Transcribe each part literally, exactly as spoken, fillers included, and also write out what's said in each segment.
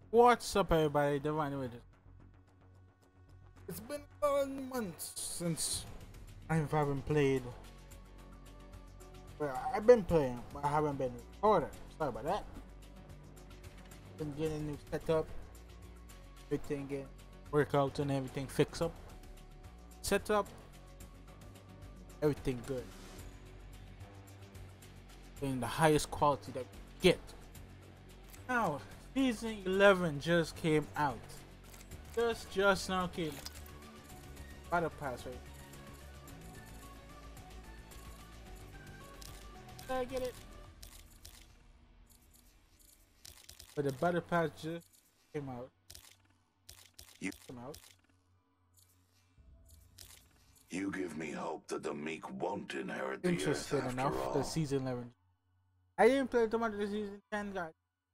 What's up, everybody? Divine with it. It's been one month since I haven't played. Well, I've been playing, but I haven't been recording. Sorry about that. Been getting a new setup, everything getting workout and everything fix up, setup, everything good. In the highest quality that we get. Now, season eleven just came out. Just just now came. Battle pass, right? Did I get it? But the battle pass just came out. You Came out. you give me hope that the meek won't inherit the earth Interesting after enough. all. The season eleven. I didn't play Tomato the season ten, guys.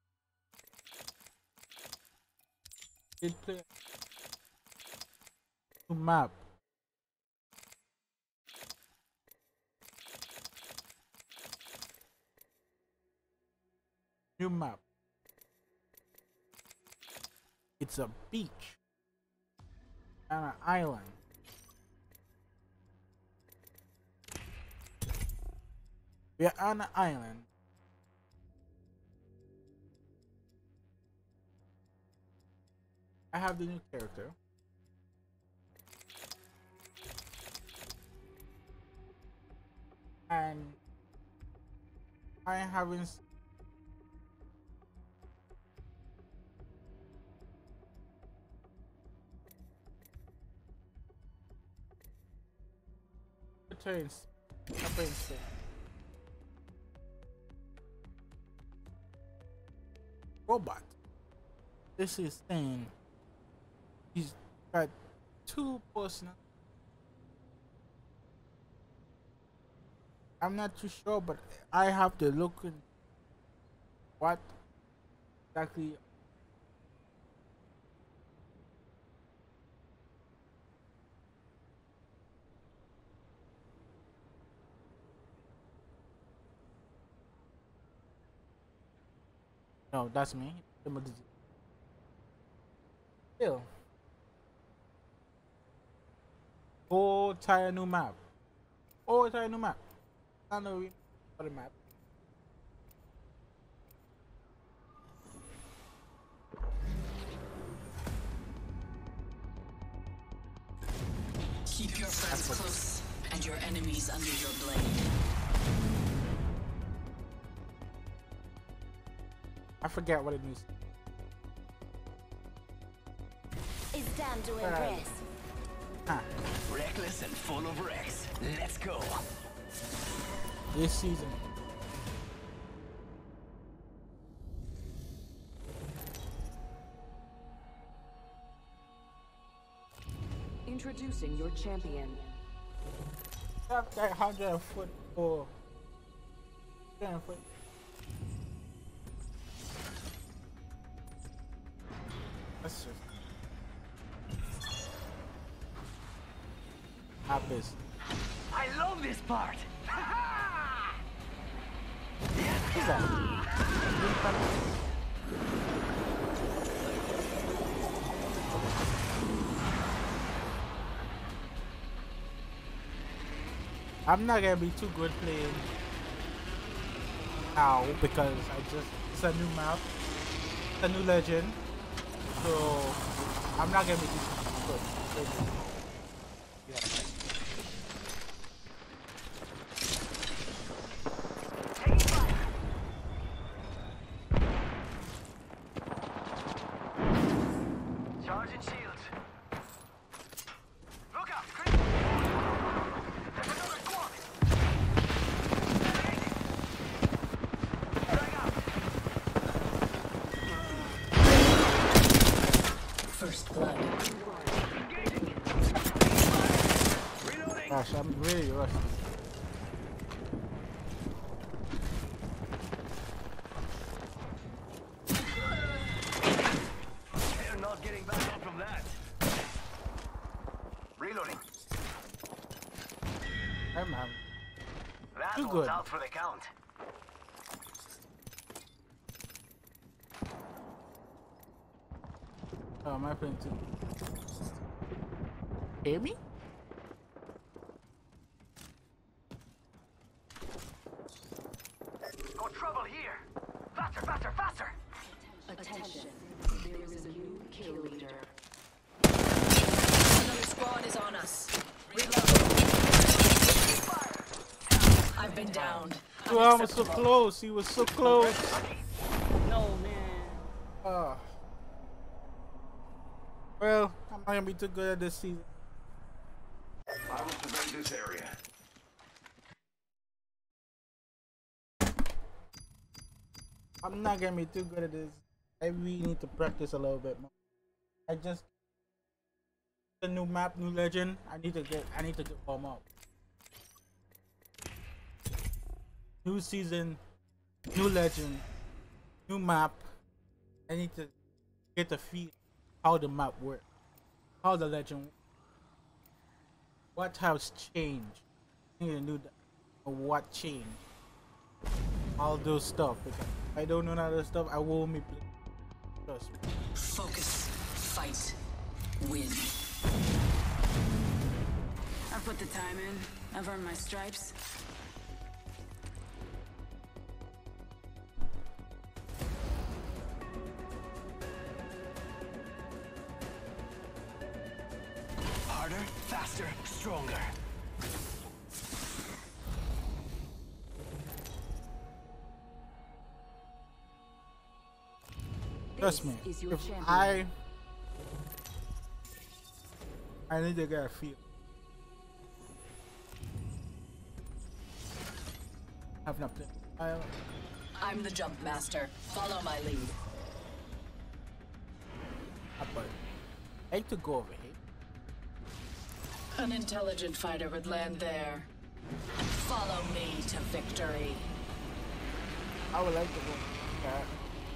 Did play new map. New map. It's a beach on an island. We are on an island. I have the new character. And I haven't returns appearance. Robot. This is saying he's got two personal. I'm not too sure, but I have to look in what exactly. No, that's me. Still. Whole entire new map. Whole entire new map. I know we for the map. Keep your friends close and your enemies under your blade. I forget what it means. It's time to impress. Huh. Reckless and full of wrecks. Let's go. This season. Introducing your champion. That's like one hundred forty-four. one hundred forty. That's just happens. I love this part. Who's that? I'm not gonna be too good playing now because I just it's a new map, it's a new legend, so I'm not gonna be too good. Yeah. Charging shields. Look out, Chris. There's another squad. Drag out. First blood. Engaging. Reloading. Gosh, I'm really rusty. They're not getting back up from that. Reloading. I'm having That Too one's good. out for the count. Oh, my friend too. Hear me? Got trouble here. Faster, faster, faster. Attention. There is a new kill leader. Another squad is on us. Reload. I've been downed. Oh, I was so close. He was so close. No, man. Oh. Well, I'm not gonna be too good at this season. I will survey this area. I'm not gonna be too good at this. I really need to practice a little bit more. I just the new map, new legend. I need to get. I need to get warm up. New season, new legend, new map. I need to get the feel how the map works, how the legend works. What has changed? I need to know that. What changed? All those stuff. Because if I don't know none of that stuff, I won't be playing. Trust me. Focus. Fight. Win. I've put the time in. I've earned my stripes. Harder, faster, stronger. Trust me. Is your If champion. I I need to get a feel. Have not played. I I'm the jump master. Follow my lead. but I hate to go over here. An intelligent fighter would land there. Follow me to victory. I would like to go. Yeah.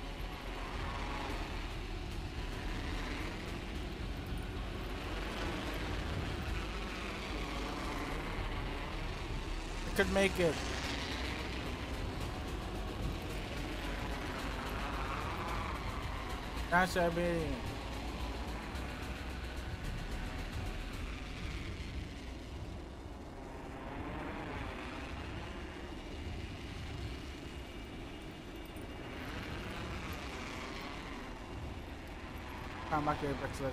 I could make it. That's Siberian. Come back here, Brexit.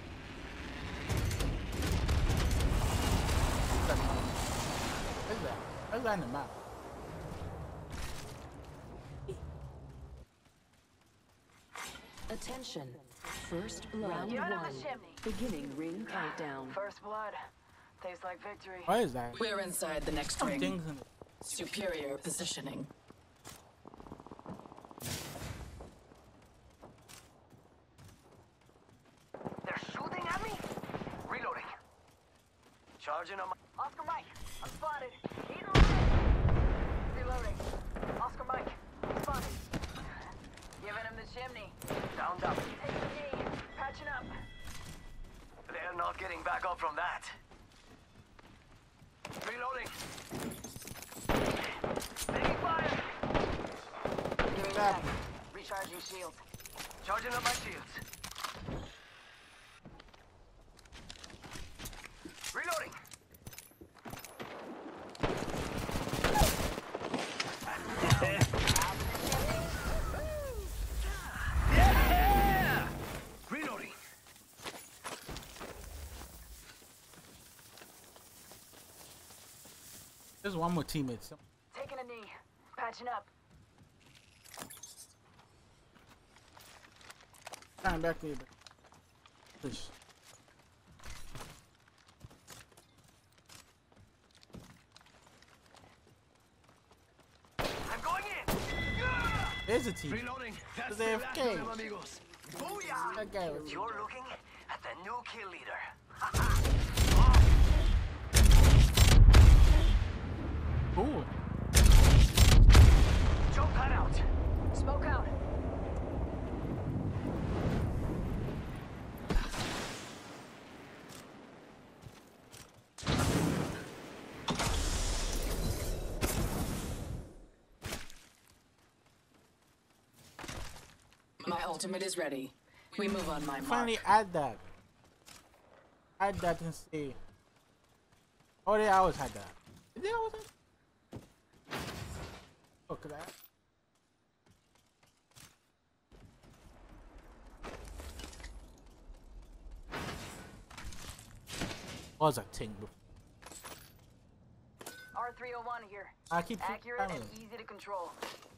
Where's that? Where's that in the map? Attention. First round You're one. on the chimney. Beginning ring countdown. First blood. Tastes like victory. Why is that? We're inside the next Some ring. things in it. Superior positioning. They're shooting at me? Reloading. Charging on my... Oscar Mike, I'm spotted. He's alive. Reloading. Oscar Mike, I'm spotted. Giving him the chimney. Downed up. Take the knee. Patching up. They're not getting back up from that. Reloading. Taking fire. Doing that. Recharging shields. Charging up my shields. Reloading. Yeah! Reloading. There's one more teammate. So Taking a knee. Patching up. time back here. Push. I'm going in. Yeah! There's a team. Reloading. That's They the have last cage. of them, amigos. Booyah! That guy was- You're looking at the new kill leader. Cool. Jump pad out. Smoke out. My ultimate is ready. We move on my mark. Finally add that. Add that and see. Oh, they always had that. Did they always have? Look at that. Was a thing before. R three oh one here. I keep Accurate and family. easy to control.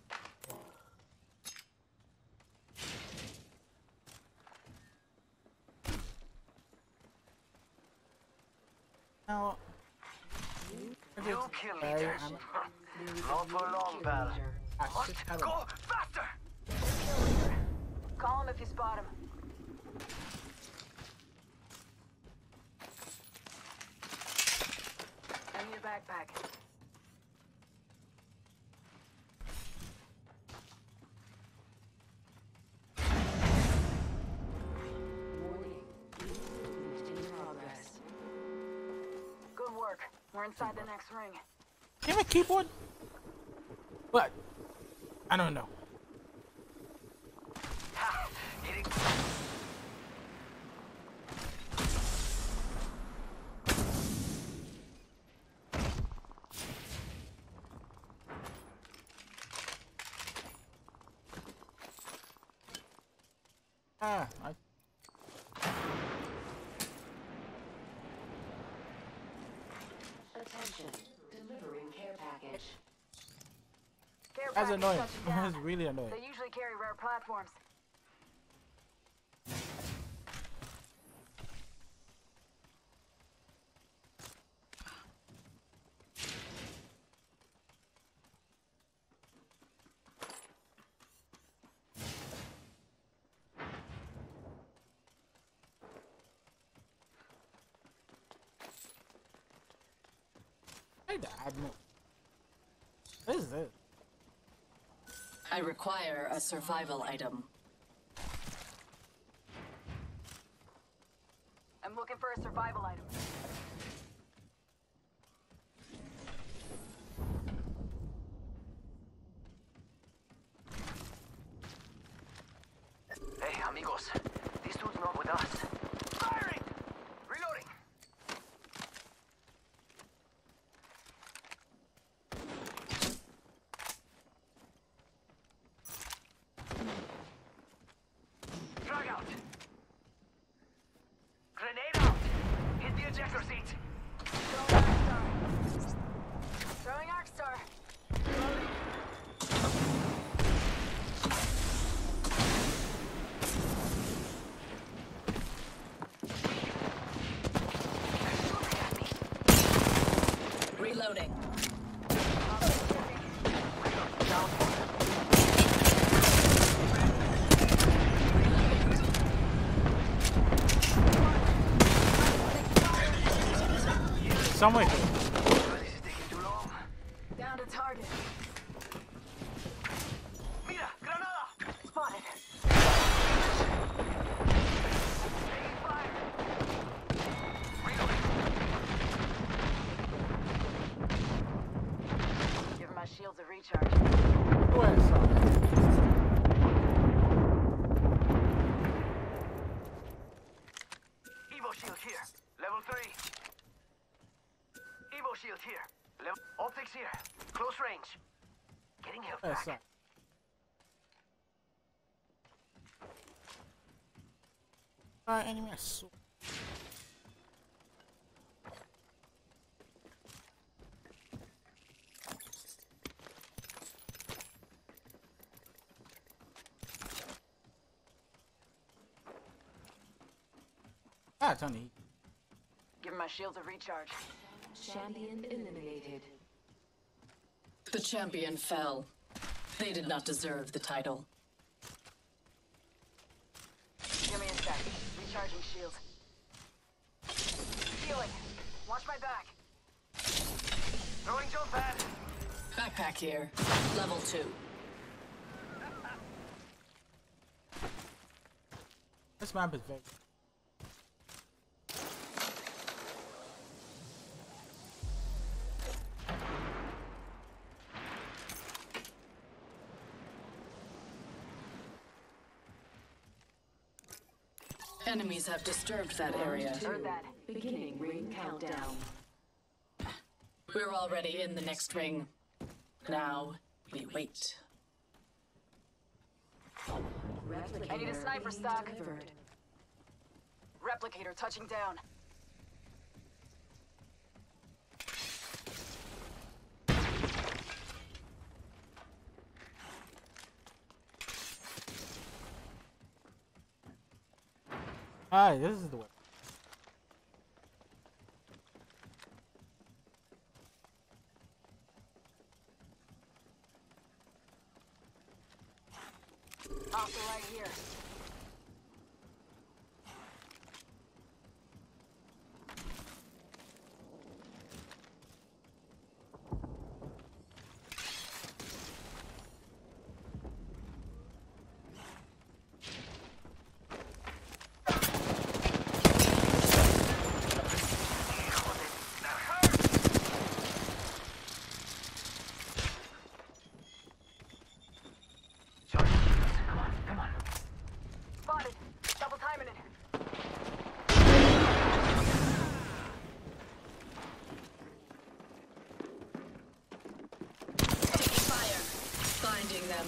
Now, I New just- kill I- leaders. I'm- Not for long, pal. I Must should have go it. faster! Call him if you spot him. I need a backpack. Good work. We're inside the next ring. Give me a keyboard. What? I don't know. Ha! Hitting. Ah, I, Attention, delivering care package. Care that's package annoying. touching down. That's really annoying. They usually carry rare platforms. Hey, the admiral. What is this? I require a survival item. I'm looking for a survival item. Hey, amigos. This dude's not with us. Firing! Reloading! Frag out! Grenade out! Hit the ejector seat! Throwing Arcstar. Throwing Arcstar. Reloading. Somewhere here. This is taking too long. Down to target. Mira! Granada! Spotted. Taking fire! Reloading! Give my shields a recharge. Where is something? Evo shield here. Level three. Evo shield here. Level optics here. Close range. Getting health Where's back. something? Alright, enemy assault. Ah, it's on the Give my shields a recharge. Champion eliminated. The champion fell. They did not deserve the title. Give me a sec. Recharging shields. Healing. Watch my back. Throwing jump pad. Backpack here. Level two. This map is very. Enemies have disturbed that area. Heard that. Beginning ring countdown. We're already in the next ring. Now, we wait. I need a sniper stock. Replicator touching down. Alright, this is the way. Also right here. Spotted. Double timing it. Taking fire. Finding them.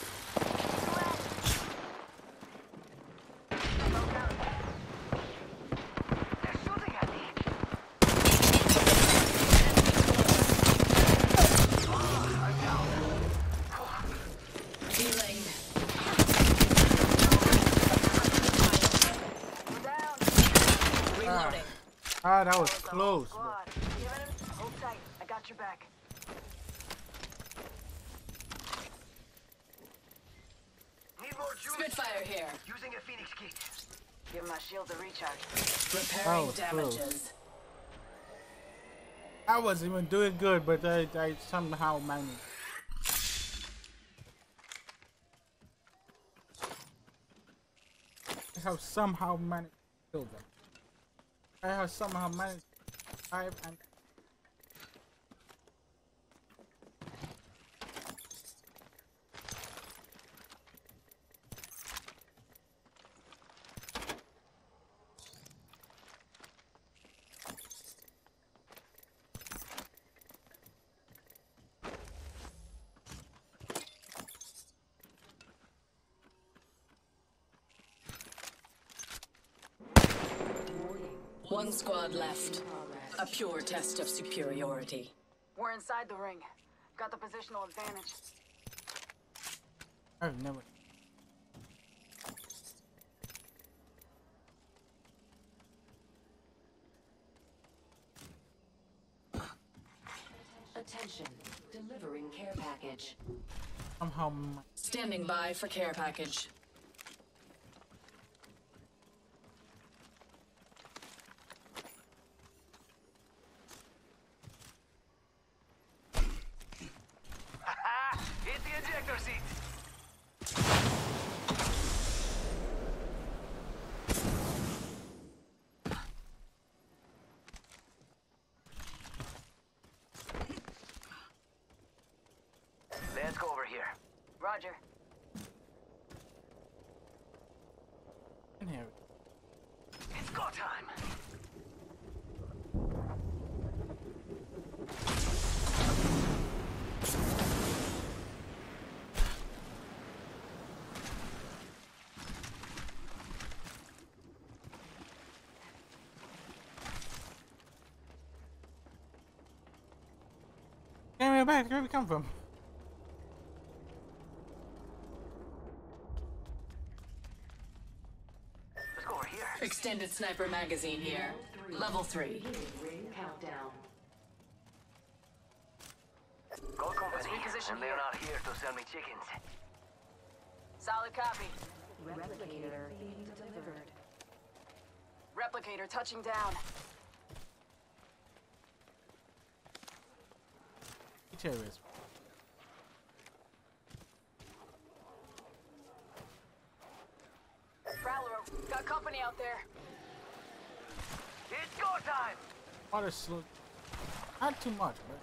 They're shooting at me. Healing. We're down. Reloading. Ah, that was close. Bro. Squad. Giving him. Hold tight. I got your back. Need more juice. Spitfire here. Using a Phoenix kit. Give my shield a recharge. Repairing Oh, close. damages. I wasn't even doing good, but I, I somehow managed. I have somehow managed to kill them. I have somehow managed to survive and One squad left. A pure test of superiority. We're inside the ring. Got the positional advantage. I've never. Attention. Delivering care package. Somehow ma- Standing by for care package. Hit the ejector seat. Let's go over here. Roger. in here. It's go time. Get me back. Where we come from? Let's go over here. Extended sniper magazine here. Level three. Ring countdown. Gold company, reposition and they're not here to sell me chickens. Solid copy. Replicator being delivered. Replicator touching down. Terrorist. Prowler, got company out there. It's go time. Water slow. Not too much, but.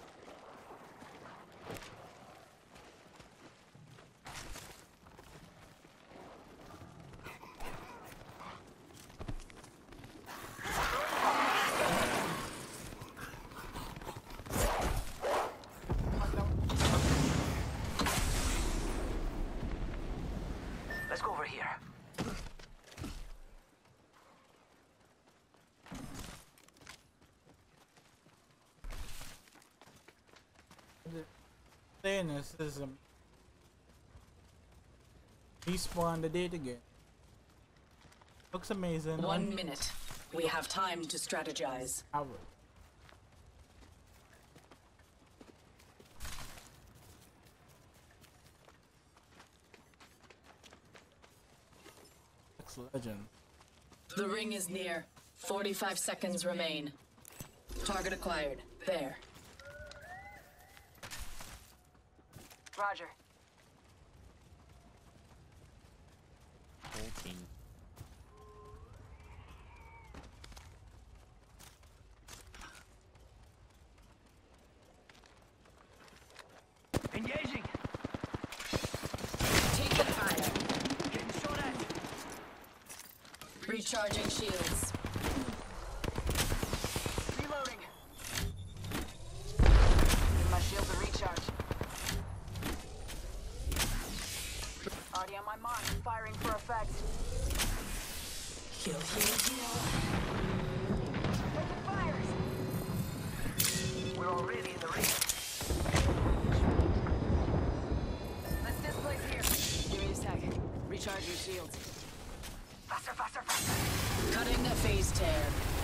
saying this is um, respawn the date again. Looks amazing. One minute. We have time to strategize. Hour. Legend. The ring is near. forty-five seconds remain. Target acquired. There. Roger. Whole team. Engaging. Taking fire. Getting shot at. Recharging shields. Reloading. My shields are recharged. Already on my mark, firing for effect. Heal, heal, heal. Taking fires. We're already in the ring. Let's displace here. Give me a sec. Recharge your shields. Faster, faster, faster. Cutting a phase tear.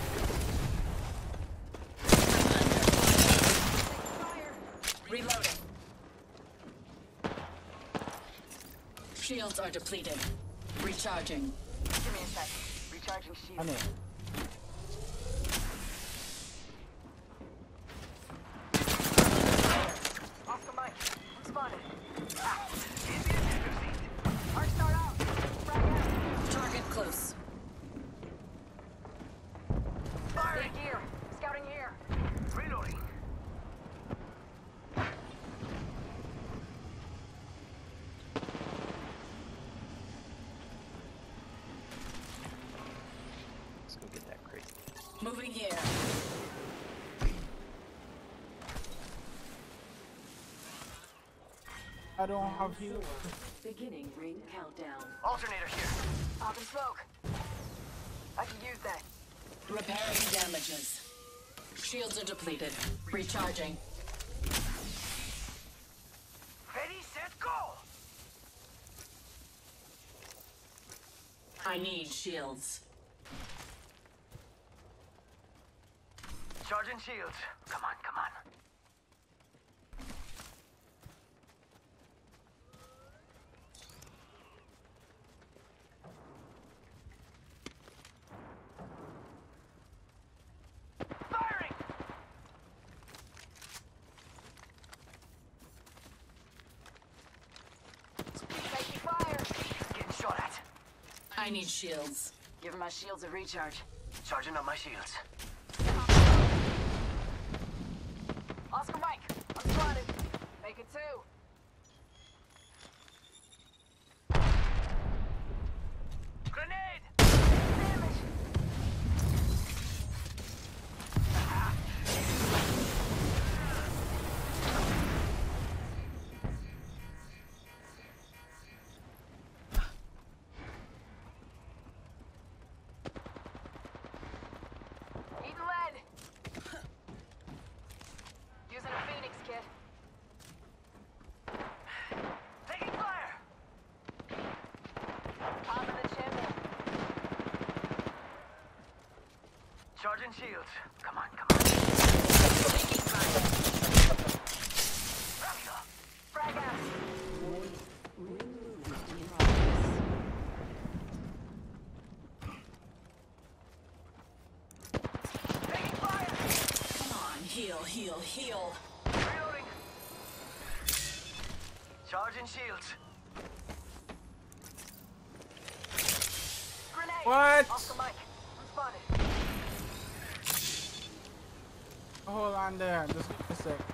Fire. Reloading. Shields are depleted. Recharging. Give me a sec. Recharging I shields. know. Oscar Mike. I'm spotted. Ah. Arc star out. Frag out. Target close. Firing here. Scouting here. Reloading. Let's go get that crate. Moving here. I don't have you. Beginning ring countdown. Alternator here. Popping smoke. I can use that. Repairing damages. Shields are depleted. Recharging. Ready, set, go. I need shields. Charging shields. Come on, come on. Firing! Taking fire. Getting shot at. I need shields. Giving my shields a recharge. Charging up my shields. Oscar Mike. I'm spotted. Make it two. Grenade! Damage. Eating lead. Using a Phoenix kit. Taking fire! Top of the chimney. Charging shields. Come on, come on. Taking fire. Rocky. Frag out. Taking fire! Come on, heal, heal, heal. Reloading. Charging shields. Grenade. What? Oscar Mike. I'm spotted. Hold on there. Just give me a sec.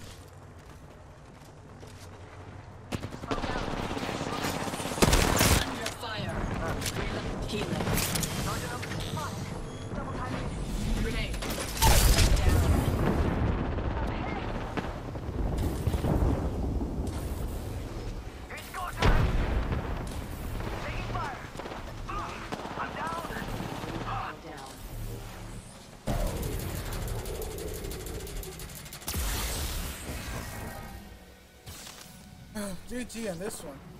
Smoke out. Under fire. Healing. Charging up. Spotted. Double timing. Grenade. Down. It's go time. Taking fire. I'm down. Countdown. G G on this one.